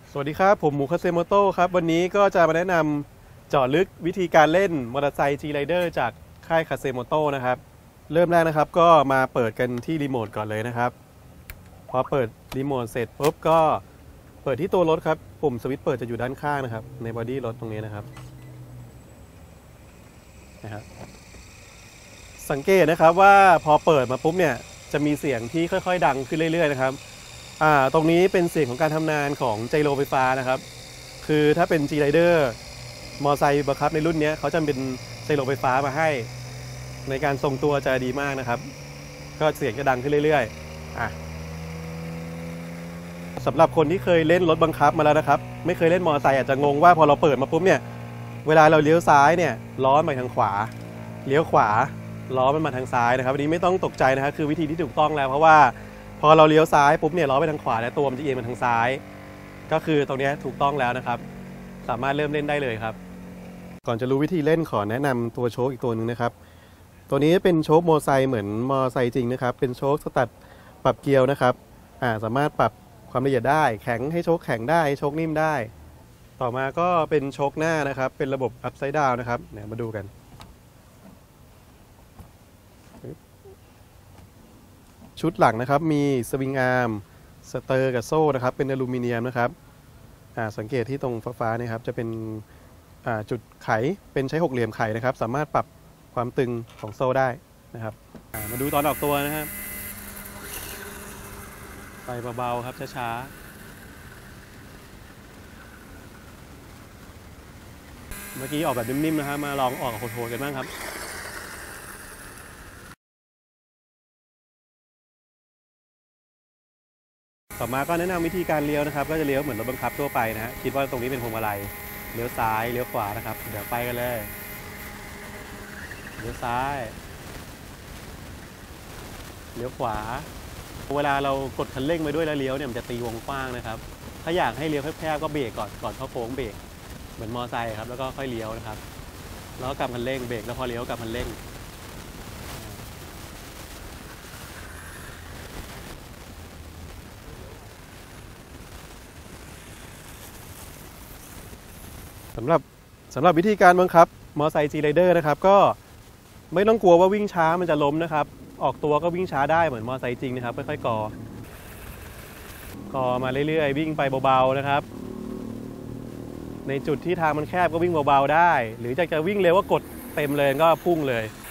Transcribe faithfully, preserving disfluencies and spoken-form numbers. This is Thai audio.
สวัสดีครับผมหมูคาเซโมโต้ครับวันนี้ก็จะมาแนะนำเจาะลึกวิธีการเล่นมอเตอร์ไซค์ G-Rider จากค่ายคาเซโมโต้นะครับเริ่มแรกนะครับก็มาเปิดกันที่รีโมทก่อนเลยนะครับพอเปิดรีโมทเสร็จปุ๊บก็เปิดที่ตัวรถครับปุ่มสวิตช์เปิดจะอยู่ด้านข้างนะครับในบอดี้รถตรงนี้นะครับนะครับสังเกตนะครับว่าพอเปิดมาปุ๊บเนี่ยจะมีเสียงที่ค่อยๆดังขึ้นเรื่อยๆนะครับอ่าตรงนี้เป็นเสียงของการทำงานของไจโรไฟฟ้านะครับคือถ้าเป็น G-Rider มอไซค์บังคับในรุ่นนี้เขาจะเป็นไจโรไฟฟ้ามาให้ในการทรงตัวจะดีมากนะครับก็เสียงจะดังขึ้นเรื่อยๆอ่ะสำหรับคนที่เคยเล่นรถบังคับมาแล้วนะครับไม่เคยเล่นมอไซค์อาจจะงงว่าพอเราเปิดมาปุ๊บเนี่ยเวลาเราเลี้ยวซ้ายเนี่ยล้อมันไปทางขวาเลี้ยวขวาล้อมันมาทางซ้ายนะครับอันนี้ไม่ต้องตกใจนะครับคือวิธีที่ถูกต้องแล้วเพราะว่าพอเราเลี้ยวซ้ายปุ๊บเนี่ยล้อไปทางขวาแล้วตัวมันจะเอียงไปทางซ้ายก็คือตรงนี้ถูกต้องแล้วนะครับสามารถเริ่มเล่นได้เลยครับก่อนจะรู้วิธีเล่นขอแนะนำตัวโชคอีกตัวหนึ่งนะครับตัวนี้เป็นโชคมอไซค์เหมือนมอไซค์จริงนะครับเป็นโชคสตัดปรับเกียร์นะครับอ่าสามารถปรับความละเอียดได้แข็งให้โชคแข็งได้โชคนิ่มได้ต่อมาก็เป็นโชคหน้านะครับเป็นระบบ upside down นะครับเนี่ยมาดูกันชุดหลังนะครับมีสวิงอาร์มสเตอร์กับโซ่นะครับเป็นอลูมิเนียมนะครับสังเกตที่ตรงฟ้าๆนี่ครับจะเป็นจุดไขเป็นใช้หกเหลี่ยมไขนะครับสามารถปรับความตึงของโซ่ได้นะครับมาดูตอนออกตัวนะครับไปเบาๆครับช้าๆเมื่อกี้ออกแบบนิ่มๆนะครับมาลองออกกับโหดๆกันบ้างครับต่อมาก็แนะนำวิธีการเลี้ยวนะครับก็จะเลี้ยวเหมือนรถบังคับทั่วไปนะฮะคิดว่าตรงนี้เป็นพวงมาลัยเลี้ยวซ้ายเลี้ยวขวานะครับเดี๋ยวไปกันเลยเลี้ยวซ้ายเลี้ยวขวาเวลาเรากดคันเร่งไปด้วยแล้วเลี้ยวเนี่ยมันจะตีวงกว้างนะครับถ้าอยากให้เลี้ยวแคบๆก็เบรกก่อนก่อนเข้าโค้งเบรกเหมือนมอไซค์ครับแล้วก็ค่อยเลี้ยวนะครับแล้วก็กลับคันเร่งเบรกแล้วพอเลี้ยวกลับคันเร่งสำหรับสำหรับวิธีการบังคับมอไซค์ G-Rider นะครับก็ไม่ต้องกลัวว่าวิ่งช้ามันจะล้มนะครับออกตัวก็วิ่งช้าได้เหมือนมอไซค์จริงนะครับค่อยๆกอกอมาเรื่อยๆวิ่งไปเบาๆนะครับในจุดที่ทางมันแคบก็วิ่งเบาๆได้หรือจะจะวิ่งเร็วก็กดเต็มเลยก็พุ่งเลย